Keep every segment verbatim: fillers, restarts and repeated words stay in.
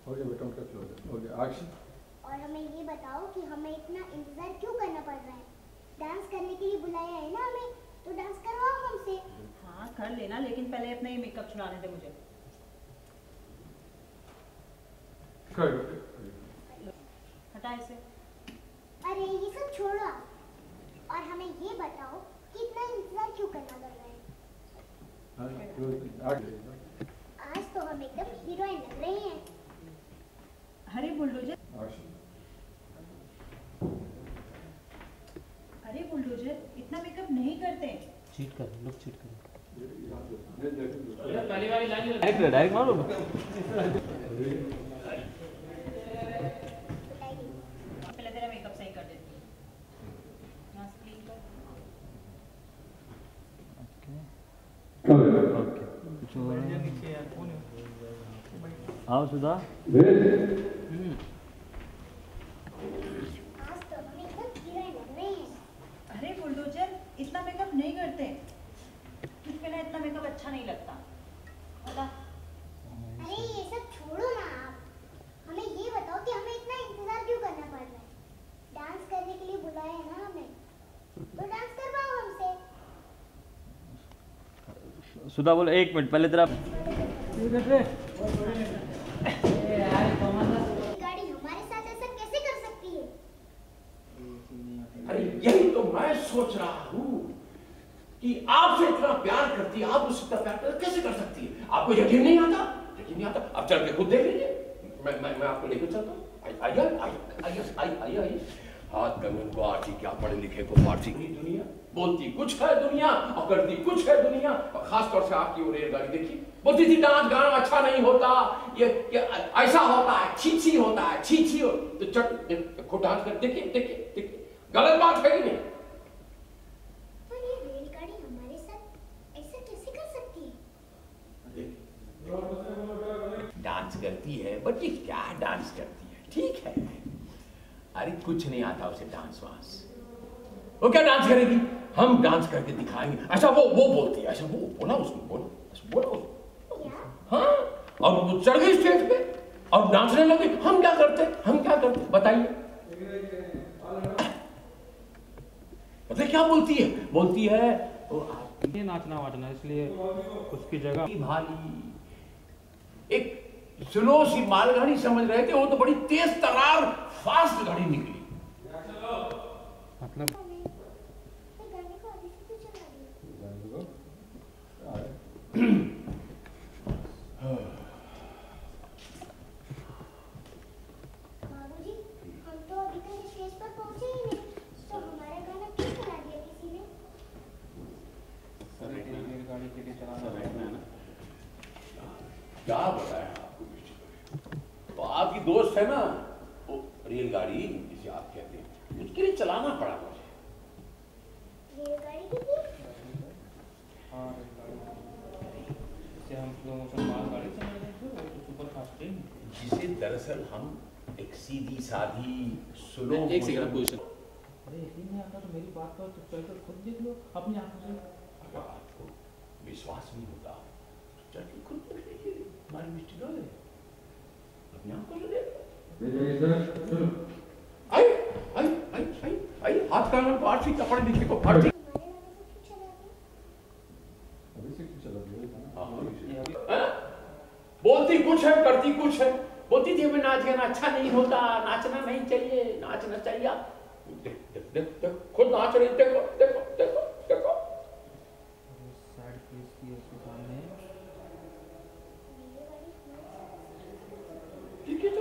Okay बेटा उनका close okay action. और हमें ये बताओ कि हमें इतना इंतजार क्यों करना पड़ रहा है? डांस करने के लिए बुलाया है ना हमें, तो डांस करवाओ हमसे। हाँ कर लेना, लेकिन पहले अपना ये मेकअप छुड़ाने दे मुझे। हटा इसे। अरे ये सब छोड़ो आप, और हमें ये बताओ कि इतना इंतजार क्यों करना पड़ रहा है? आज तो हम एकदम हीरोइन लग रहे हैं। अरे बुलडोजर, अरे बुलडोजर इतना मेकअप नहीं करते। चीट कर, लुक चीट कर। पहली वाली लाइन डायरेक्ट डायरेक्ट मारो। पहले तेरा मेकअप सही कर देती हूँ। यहाँ से क्लीन कर। ओके ओके कुछ और नीचे यार कौन है? आओ सुधा। हम्म आज तो हम एकदम हीरोइन लग रहे हैं। अरे बुलडोजर इतना मेकअप नहीं करते, तुझ पे ना इतना मेकअप अच्छा नहीं लगता। बता। अरे ये सब छोड़ो ना आप, हमें ये बताओ कि हमें इतना इंतजार क्यों करना पड़ रहा है? डांस करने के लिए बुलाया है ना हमें, तो डांस करवाओ हमसे। सुधा बोल एक मिनट पहले तेरा गाड़ी हमारे साथ ऐसा कैसे कर सकती है? अरे यही तो मैं सोच रहा हूँ कि आपसे इतना प्यार करती है, आप उससे इतना प्यार कर, कैसे कर सकती है? आपको यकीन नहीं आता? यकीन नहीं आता? अब चल के खुद देख लीजिए। मैं मैं मैं आपको लेकर चलता हूँ। आइए आइए आइए आइए आइए। हाथ कंगन को आरती, क्या पढ़े लिखे को फारसी की दुनिया, बोलती कुछ है दुनिया और करती कुछ है दुनिया। और खास तौर से आपकी वो रेलगाड़ी देखिए, बोलती थी डांस गाना अच्छा नहीं होता, ये ये ऐसा होता है, छी होता है, छी छी हो तो चट खुद डांस कर देखिए देखिए देखिए, गलत बात है कि नहीं? पर ये रेलगाड़ी हमारे साथ ऐसा कैसे कर सकती है? डांस करती है, बट ये क्या डांस करती है? ठीक है, अरे कुछ नहीं आता उसे डांस वांस, वो क्या डांस करेगी? हम डांस करके दिखाएंगे, ऐसा वो वो बोलती है, ऐसा वो बोला उसको, बोला बोला उसको। हाँ, और वो चढ़ गई स्टेज पे और नाचने लगी। हम क्या करते हम क्या करते बताइए? पता क्या बोलती है? बोलती है वो ये नाचना वाचना, इसलिए उसकी जगह भाली एक स्लो सी मालगाड़ी समझ रहे थे, वो तो बड़ी तेज तरार फास्ट गाड़ी निकली। मतलब गाने को अभी से तो चला दिया। बाबूजी, हम तो अभी तक स्टेज पर पहुंचे ही नहीं, तो हमारा गाना क्यों चला दिया किसी ने? रेलगाड़ी के लिए चलाना है ना। क्या बताया आपको? तो आपकी दोस्त है ना वो रेलगाड़ी जिसे आप कहते हैं, उसके लिए चलाना पड़ा मुझे। रेलगाड़ी की थी? हाँ हम स्लो मोशन मालगाड़ी समझ रहे थे, वो तो सुपर फास्ट ट्रेन जिसे दरअसल हम एक सीधी साधी स्लो एक सेकंड पोजीशन। अरे यकीन नहीं आता तो मेरी बात पर तो चलकर खुद देख लो अपनी आंखों से। अगर आपको विश्वास नहीं होता तो चल के खुद देख लीजिए, हमारी मिस्टेक है, अपनी आंखों से देख। आई आई आई आई आई हाथ कान को आरती कपड़े लिखे को फाड़ती। बोलती कुछ है करती कुछ है, बोलती थी हमें नाच गाना अच्छा नहीं होता, नाचना नहीं चाहिए, नाचना चाहिए। देख देख देख देख खुद नाच रही, देखो देखो देखो देखो। सैड फेस की उसके सामने ठीक है, तो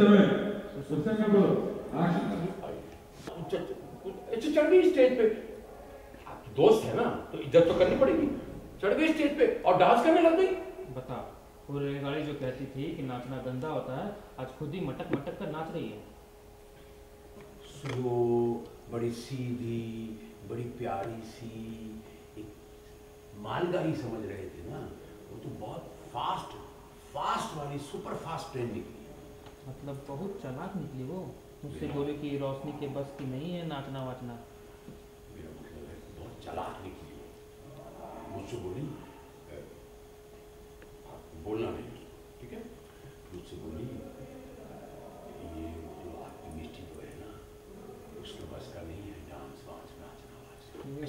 चढ़ गई स्टेज पे, दोस्त है ना तो इज्जत तो करनी पड़ेगी। चढ़ गई स्टेज पे और डांस करने लग गई। बता, वो रेलगाड़ी जो कहती थी कि नाचना गंदा होता है, आज खुद ही मटक मटक कर नाच रही है। स्लो, बड़ी सीधी, बड़ी प्यारी सी एक मालगाड़ी समझ रहे थे ना, वो तो बहुत फास्ट फास्ट वाली सुपर फास्ट ट्रेन निकली। मतलब बहुत चालाक निकली वो। मुझसे बोले कि रोशनी के बस की नहीं है नाचना वाचना। मेरा मतलब है बहुत चालाक निकली। मुझसे बोली बोलना नहीं, ठीक है? मुझसे बोली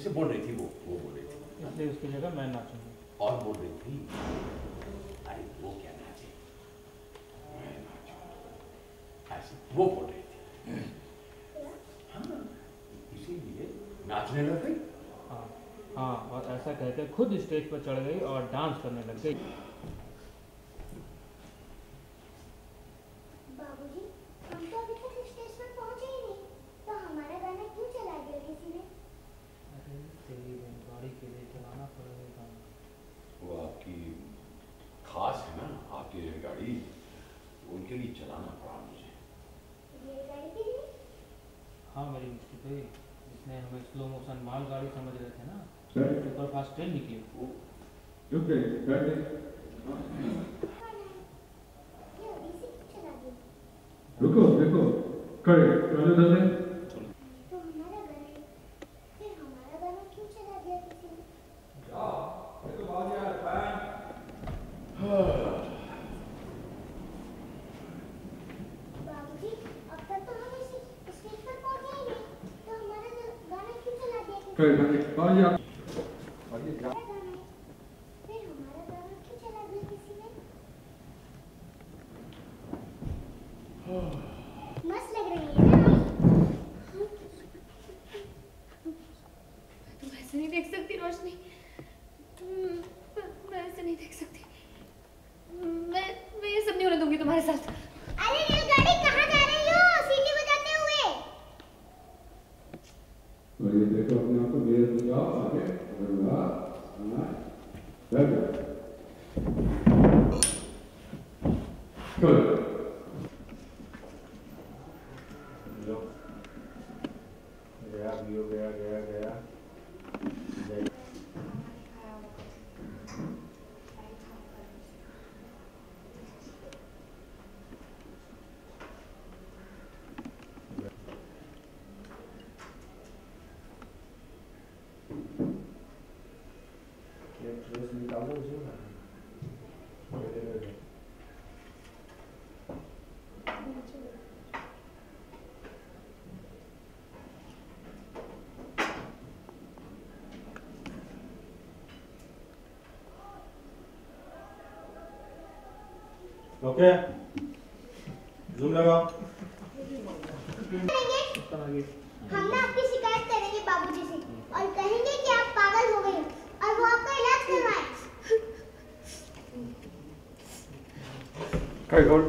जिसे बोल रही थी वो वो बोल रही थी, इसलिए उसकी जगह मैं नाचूंगी। और बोल रही थी अरे वो क्या नाचे, मैं नाचूं, ऐसे वो बोल रही थी। हाँ, इसीलिए नाचने लग गई। हाँ हाँ, और ऐसा कहकर खुद स्टेज पर चढ़ गई और डांस करने लग गई। बाबूजी, हम तो अभी तक स्टेज पर पहुंचे ही नहीं, तो हमारा गाना क्यों चला दिया किसी ने? अरे तेरी गाड़ी के लिए चलाना पड़ेगा। वो आपकी खास है ना, आपकी रेलगाड़ी, उनके लिए चलाना पड़ा मुझे। रेलगाड़ी के लिए? हाँ मेरी मिस्टी पे, जिसने हमें स्लो मोशन मालगाड़ी समझ रहे थे ना, सुपर फास्ट ट्रेन निकली। ओके, कर दे। ये अभी से क्यों चला दिया? रुको, देखो, खड़े, चलो चलते। तो हमारा गाना, फिर हमारा गाना क्यों चला दिया किसी ने? बाबूजी, अब तक तो हम इस स्टेज पर पहुंचे ही नहीं, तो हमारा गाना क्यों चला दिया किसी खड़े, ने? खड़े, आगे आ। आगे जा। हमारा गाना, फिर हमारा गाना क्यों चला दिया किसी ने? मस्त लग रही है ना हम? तुम ऐसे नहीं देख सकती रोशनी, तुम मैं ऐसे नहीं देख सकती। मैं मैं ये सब नहीं होने दूंगी तुम्हारे साथ। अरे रेलगाड़ी कहाँ जा रही हो सीटी बजाते हुए? और ये देखो अपने आप को मेरे को जाओ आगे, अगर हुआ, हाँ, बैठ जाओ। चलो। गया गया गया गया गया। ये ड्रेस निकालो उसे ना। दे दे दे। ओके, जूम लगाओ। हम ना आपकी शिकायत करेंगे बाबूजी से और कहेंगे कि आप पागल हो गए और वो आपका इलाज करवाएं। खड़े, खड़े।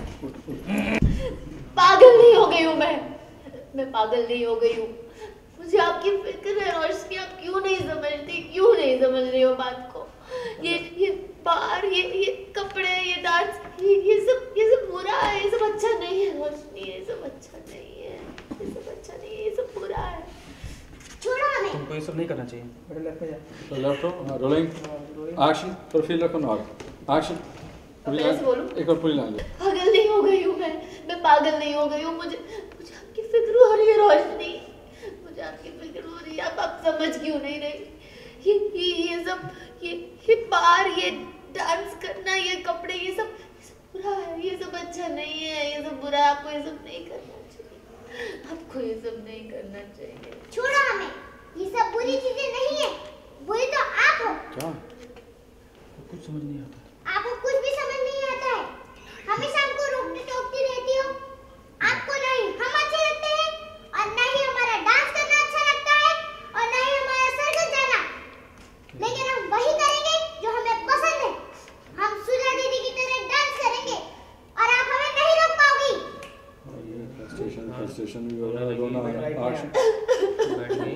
पागल नहीं हो गई हूँ मैं मैं पागल नहीं हो गई हूँ। मुझे आपकी फिक्र है रोशनी, आप क्यों नहीं समझती, क्यों नहीं समझ रही हो बात को। ये ये बार ये ये कपड़े, ये डांस, ये ये सब ये सब बुरा है, ये सब अच्छा नहीं है रोशनी, ये सब अच्छा नहीं है, ये सब अच्छा नहीं है, ये सब बुरा है। छोड़ो हमें। तुमको ये सब नहीं करना चाहिए। मेरे लेफ्ट में जा। तो लेफ्ट हो, रोलिंग, एक्शन, तो फील रखो ना, एक्शन। पूरी पहले से बोलूं? लाइन, एक और पूरी लाइन। पागल नहीं हो गई हूँ मैं मैं पागल नहीं हो गई हूँ। मुझे मुझे आपकी फिक्र हो रही है रोशनी, मुझे आपकी फिक्र हो रही है। आप आप समझ क्यों नहीं रही? ये ये ये सब ये ये बार, ये डांस करना, ये कपड़े, ये सब ये सब बुरा है, ये सब अच्छा नहीं है, ये सब बुरा है। आपको ये सब नहीं करना चाहिए, आपको ये सब नहीं करना चाहिए। छोड़ो हमें। ये सब बुरी चीजें नहीं है, बुरी तो आप हो। क्या? कुछ समझ नहीं आता। आपको कुछ भी समझ नहीं आता है। हमेशा हमको रोकती टोकती रहती हो। आपको नहीं हम अच्छे लगते हैं और ना ही हमारा डांस करना अच्छा लगता है और ना ही हमारा सर्कस जाना। लेकिन हम वही करेंगे जो हमें पसंद है। हम सुजा दीदी की तरह डांस करेंगे और आप हमें नहीं रोक पाओगी। स्टेशन स्टेशन भी हो रहा है, रोना आ रहा है, एक्शन। बैठ गई।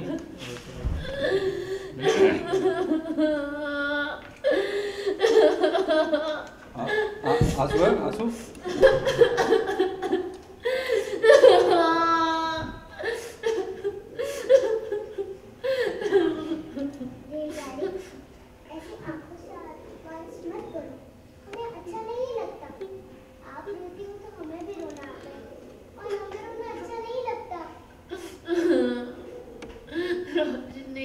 आंसू है, आंसू। रेलगाड़ी, ऐसी आंखों से आवाज मत करो, हमें अच्छा नहीं लगता। आप रोती हो तो हमें भी रोना आता है और हमें रोना अच्छा नहीं लगता। रोशनी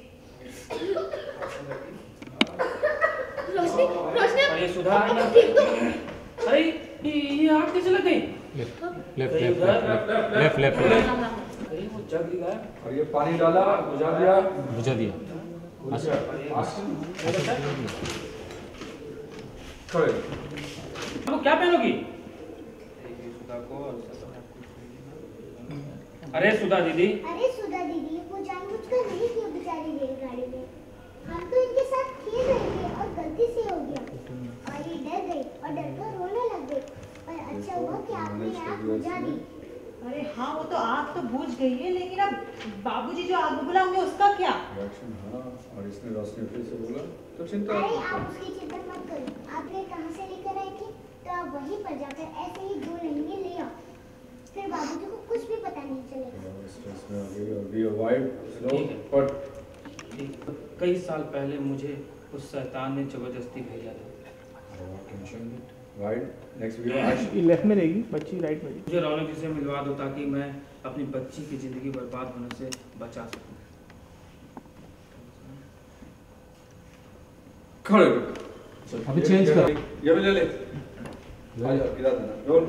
रोशनी रोशनी अरे सुधा, ठीक तो अरे ये ये आग कैसे लग गई? Left left left left left left. अरे वो जग दिया है। और ये पानी डाला, बुझा दिया, बुझा दिया। बुझ गया। एक्शन। खड़े। वो क्या पहनोगी? अरे सुधा दीदी। अरे सुधा दीदी, वो जानबूझकर नहीं किया बेचारी रेलगाड़ी में। हम तो इनके साथ खेल रहे थे और गलती से हो गया और ये डर गई और डरकर रोने लग गई। पर अच्छा हुआ कि आपने आग बुझा दी। अरे हाँ, वो तो आग तो बुझ गई है, लेकिन अब बाबूजी जो आग बुझाएंगे उसका क्या? एक्शन। हाँ, और इसने रोशनी फिर से बोला तो चिंता। अरे आप उसकी चिंता मत करो। आपने कहाँ से लेकर आए थे? तो आप वहीं पर जाकर ऐसे ही दो लहंगे ले आओ, फिर बाबूजी को कुछ भी पता नहीं चलेगा। स्ट्रेस में आ गई और बी अवॉइड स्लो बट कई साल पहले मुझे उस शैतान ने जबरदस्ती भेजा था। Tension right next video action. ये लेफ्ट में रहेगी, बच्ची राइट में। मुझे रौनक जी से मिलवा दो ताकि मैं अपनी बच्ची की जिंदगी बर्बाद होने से बचा सकूं। खड़े। अभी चेंज कर। ये भी ले ले। आ जा, गिरा देना। रोल।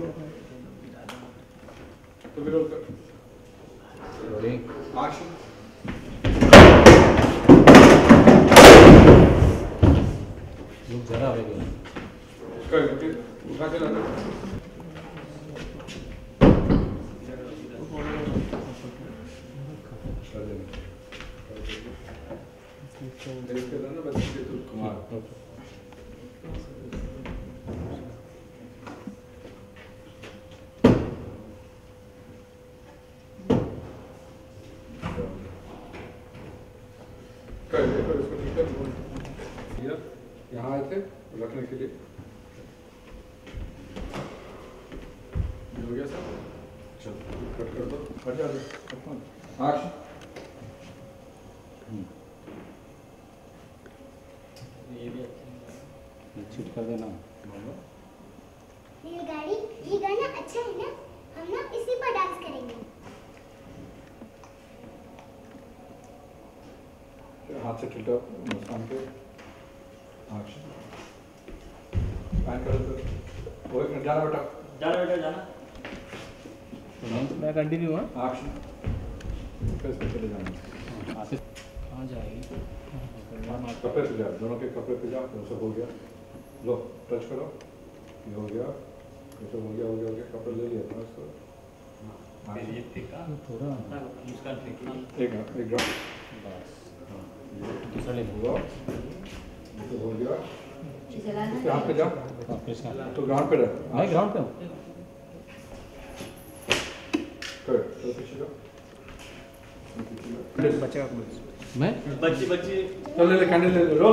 तो भी रोल कर। रोलिंग। एक्शन। लोग जरा हो गए। कर के उठा के ला दो। देख के ना बच्चे के तो कुमार। कर देखो इसको ठीक है। यहाँ आए थे रखने के लिए। हो गया सर? चलो कट कर दो। हट जा एक्शन। ये भी अच्छा छूट कर देना। ये गाड़ी, ये गाना अच्छा है ना? हम ना इसी पर डांस करेंगे। हाथ से टिल्टा मुस्कान के एक्शन। पैन कर दो। वो एक मिनट जाना बेटा। जाना बेटा जाना। मैं कंटिन्यू हाँ। एक्शन। फिर से चले जाना। कहाँ जाएगी? कपड़े पे जाओ, दोनों के कपड़े पे जाओ। तो सब हो गया। लो टच करो। ये हो गया। ये सब हो गया हो गया हो गया। कपड़े ले लिया था इसको। ये टिका थोड़ा मुस्कान फेंकी। एक एक ड्रॉप। बस ये दूसरा ले हुआ। ये तो हो गया। चलाना इसके हाथ पे जाओ। वापस का तो ग्राउंड पे रह। मैं ग्राउंड पे हूँ। कर तो पीछे जाओ। बच्चे का क्लोज। मैं बच्ची बच्ची चल ले ले कैंडल ले ले रोल।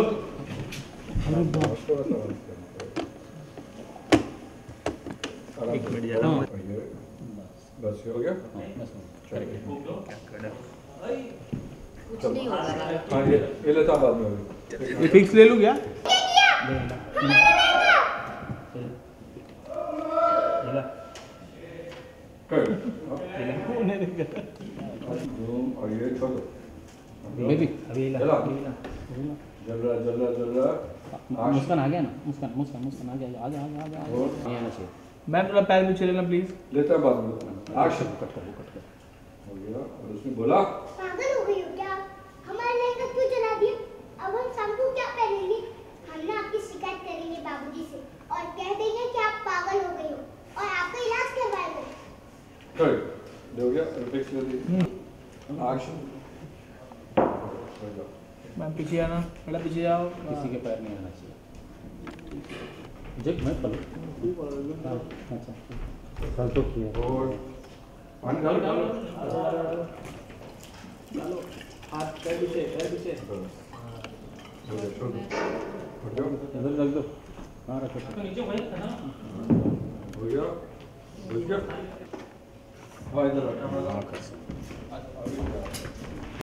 एक मिनट ज़्यादा मत। बस हो गया। बस कुछ नहीं होगा। हाँ ये ये लेता बाद में होगी। ये फिक्स ले लूँ क्या? कर वो और ये छोड़ो। बेबी अभी ला। चला जल रहा जल रहा जल रहा। मुस्कान आ गया ना? मुस्कान मुस्कान मुस्कान आ गया। आगे आगे आगे आगे और? नहीं आना चाहिए। मैम थोड़ा पैर नीचे लेना प्लीज। लेता बाद में एक्शन। कट कर कट कर। हो गया और उसने बोला पागल हो गई हो क्या? हमारा लहंगा क्यों जला दिया? अब हम शाम को क्या पहनेंगे? हम ना आपकी शिकायत करेंगे बाबूजी से और कह देंगे कि आप पागल हो गए हो और आपका इलाज करवाएंगे। कर हो गया रिफ्लेक्स ले ली। एक्शन। मैम पीछे आना, बड़ा पीछे जाओ। किसी के पैर नहीं आना चाहिए। जब मैं पलट अच्छा कल तो किया और पानी डाल डाल डालो हाथ पैर पीछे, पैर पीछे। हो गया छोड़ दो हट जाओ। इधर रख दो। हाँ रखो। तो नीचे वही था ना। हो गया बुझ गया। हाँ इधर आ कैमरा। हाँ कर सकते।